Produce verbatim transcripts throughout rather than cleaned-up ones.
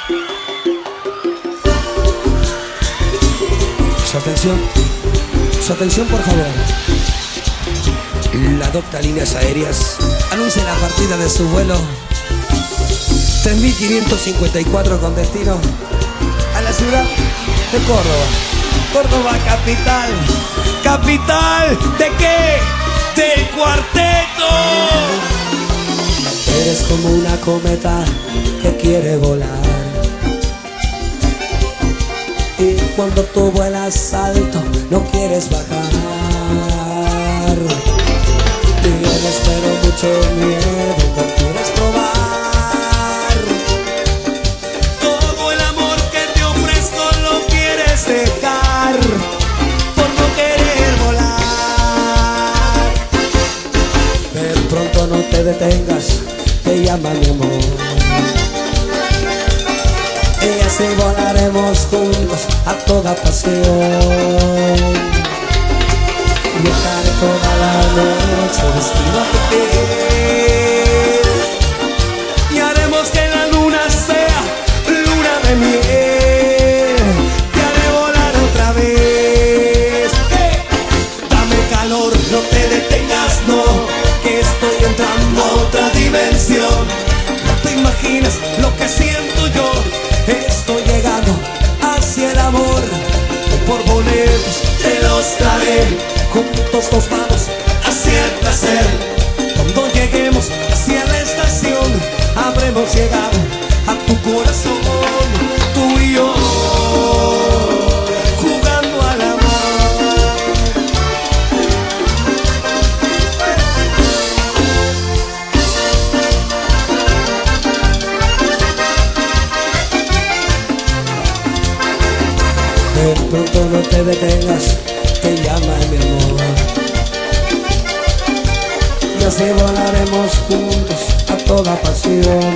Su atención, su atención por favor. La Docta Líneas Aéreas anuncia la partida de su vuelo tres mil quinientos cincuenta y cuatro con destino a la ciudad de Córdoba. Córdoba capital. ¿Capital de qué? ¡Del cuarteto! Eres como una cometa que quiere volar, y cuando tú vuelas alto no quieres bajar. Tienes pero mucho miedo, no quieres probar. Todo el amor que te ofrezco lo quieres dejar por no querer volar. De pronto no te detengas, te llama mi amor, y así volaremos juntos a toda pasión. Viajaré toda la noche vestido a tu piel, y haremos que la luna sea luna de miel. Te haré volar otra vez. ¡Hey! Dame calor, no te detengas, no, que estoy entrando a otra dimensión. No te imaginas lo que siento yo, estoy llegando hacia el amor. Por boletos te los daré, juntos nos vamos hacia el placer. Cuando lleguemos hacia la estación, habremos llegado a tu corazón. Tú y yo jugando al amor. De pronto no te detengas, te llama mi amor, y así volaremos juntos a toda pasión.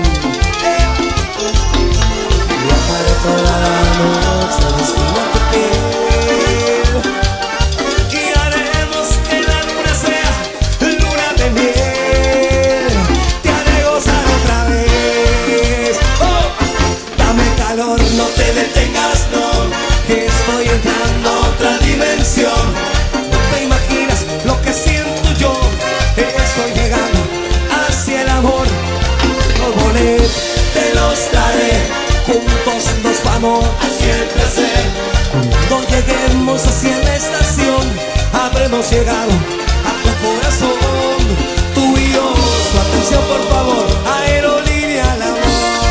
Viajaré toda la noche vestido a tu piel, y haremos que la luna sea luna de miel. Te haré gozar otra vez. Oh, dame calor, no te detengas, no, que estoy entrando a otra dimensión. No te imaginas lo que siento yo, estoy llegando hacia el amor. Los boletos te los daré, juntos nos vamos hacia el placer. Cuando lleguemos hacia la estación, habremos llegado a tu corazón. Tú y yo, su atención por favor, Aerolínea al amor.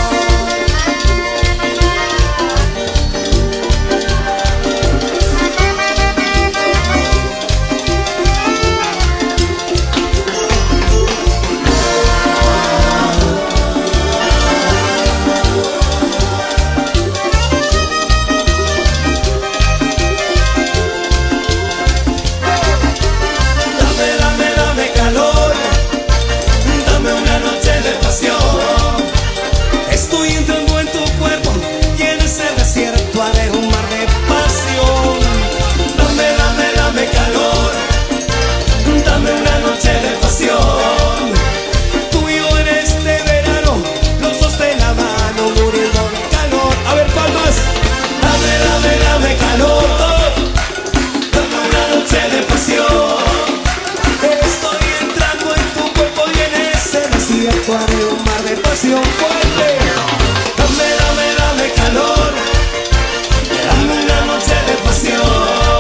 Estoy entrando en tu cuerpo y en ese desierto haré un mar de pasión. Dame, dame, dame calor, dame una noche de pasión. Tú y yo en este verano, los dos de la mano, muriendo de calor. A ver, palmas. Dame, dame, dame calor, dame una noche de pasión. Estoy entrando en tu cuerpo y en ese desierto haré un mar de pasión fuerte. Dame, dame, dame calor, dame una noche de pasión.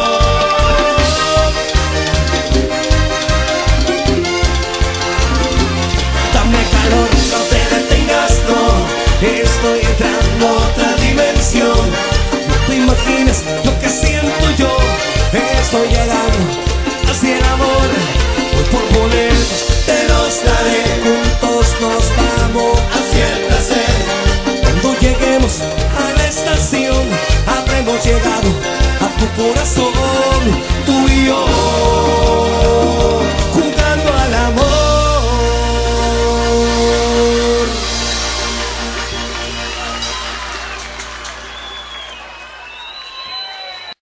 Dame calor, no te detengas, no, estoy entrando a otra dimensión. No te imaginas lo que siento yo, estoy llegando hacia el amor. Voy por boletos, te los daré, juntos nos vamos hacia el placer. Cuando lleguemos a la estación, habremos llegado a tu corazón.